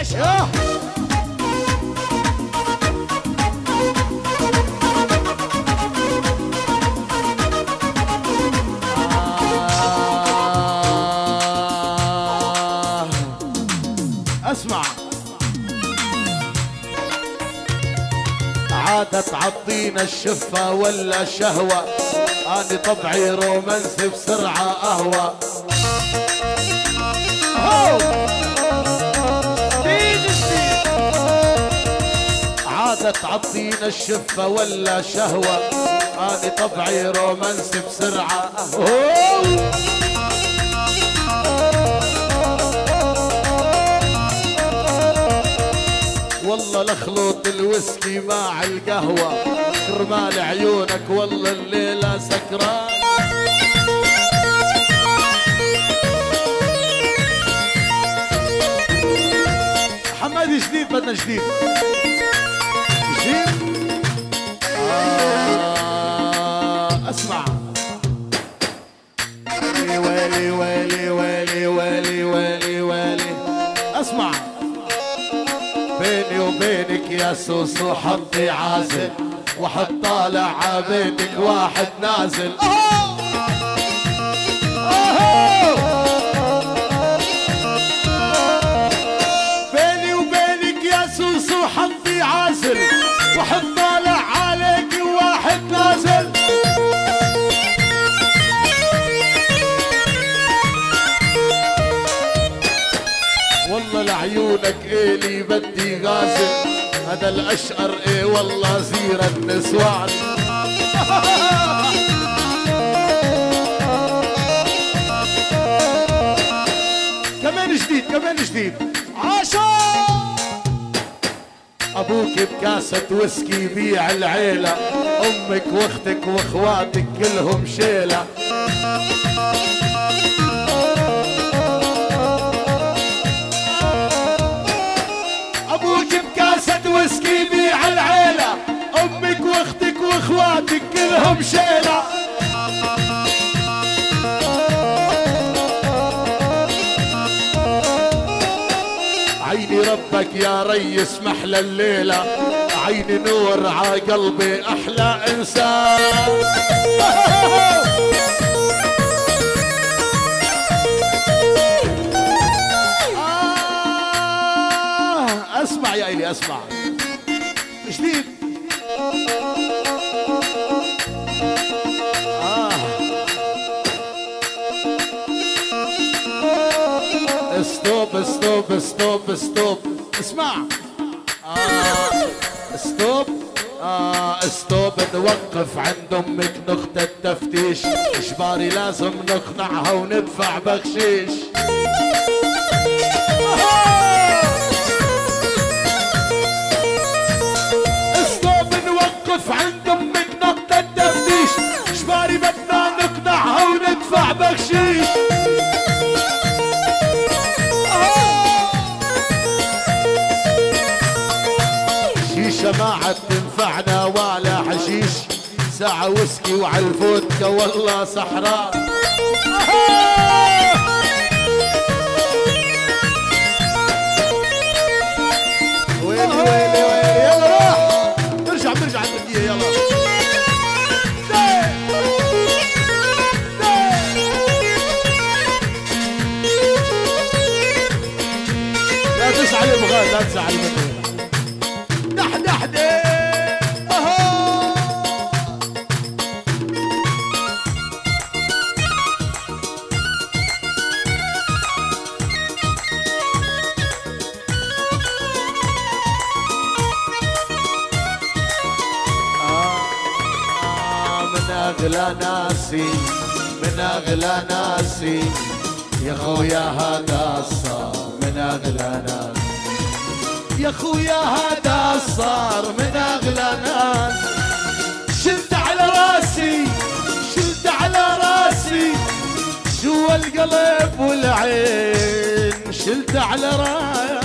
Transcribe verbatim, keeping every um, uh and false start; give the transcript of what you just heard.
اسمع عادت عضينا الشفة ولا شهوة، أنا طبعي رومانسي بسرعة أهوى. عادت عضينا الشفة ولا شهوة، أنا طبعي رومانسي بسرعة أهوى. والله لخلوط الويسكي مع القهوة، كرمال عيونك والله الليلة سكران. حمادي جديد، بدنا جديد جديد. آه اسمع ويلي ويلي ويلي ويلي ويلي ويلي ويلي. اسمع بيني وبينك يا سوسو حطي عازل، وحط طالع عبيدك واحد نازل. بيني وبينك يا سوسو حطي عازل، وحط طالع عليك واحد نازل. والله لعيونك إلي بدي غازل، هذا الأشقر إيه والله زير النسوان. كمان جديد كمان جديد. عاشا أبوك بكاسة ويسكي بيع العيلة، أمك واختك واخواتك كلهم شيلة. ويسكي بيع العيلة، أمك واختك واخواتك كلهم شيلة. عيني ربك يا ريس محلى الليلة، عيني نور ع قلبي أحلى إنسان. آه اسمع يا إلي اسمع جديد. آه. ستوب ستوب ستوب ستوب. اسمع آه. ستوب آه. ستوب نوقف عند امك نقطة تفتيش، اجباري لازم نقنعها وندفع بخشيش. عند امك نقطة تفتيش، اجباري بدنا نقنعها وندفع بخشيش. شيشة ما عاد تنفعنا ولا حشيش، ساعة ويسكي وعالفودكا والله سحران. ويلي ويلي ويلي. يلا روح نرجع نرجع التركية. يلا لا تزعل المغاد، لا تزعل مني. دح دح دي أغلى ناسي من أغلى ناسي يا خويا هذا صار من أغلى ناس. يا خويا هذا صار من أغلى ناس. شلت على راسي شلت على راسي جوا القلب والعين، شلت على راسي